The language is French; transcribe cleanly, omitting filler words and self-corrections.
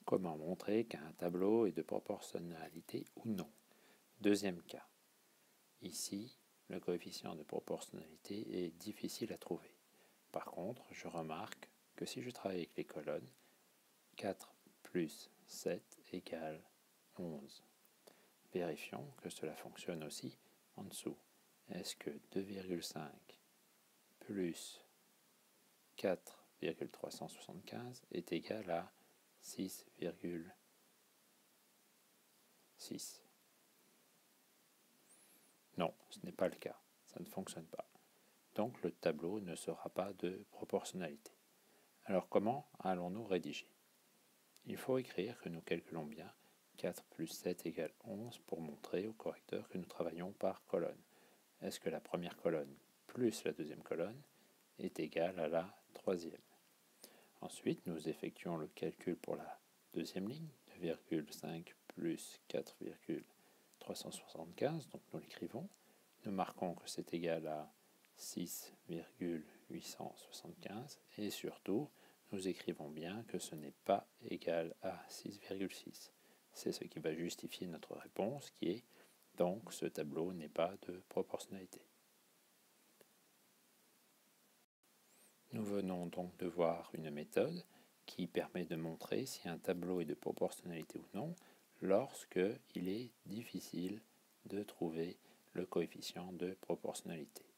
Comment montrer qu'un tableau est de proportionnalité ou non? Deuxième cas. Ici, le coefficient de proportionnalité est difficile à trouver. Par contre, je remarque que si je travaille avec les colonnes, 4 plus 7 égale 11. Vérifions que cela fonctionne aussi en dessous. Est-ce que 2,5 plus 4,375 est égal à 6,6? Non, ce n'est pas le cas. Ça ne fonctionne pas. Donc le tableau ne sera pas de proportionnalité. Alors comment allons-nous rédiger? Il faut écrire que nous calculons bien 4 plus 7 égale 11 pour montrer au correcteur que nous travaillons par colonne. Est-ce que la première colonne plus la deuxième colonne est égale à la troisième? Ensuite, nous effectuons le calcul pour la deuxième ligne, 2,5 plus 4,375, donc nous l'écrivons. Nous marquons que c'est égal à 6,875 et surtout, nous écrivons bien que ce n'est pas égal à 6,6. C'est ce qui va justifier notre réponse qui est donc ce tableau n'est pas de proportionnalité. Nous venons donc de voir une méthode qui permet de montrer si un tableau est de proportionnalité ou non lorsque il est difficile de trouver le coefficient de proportionnalité.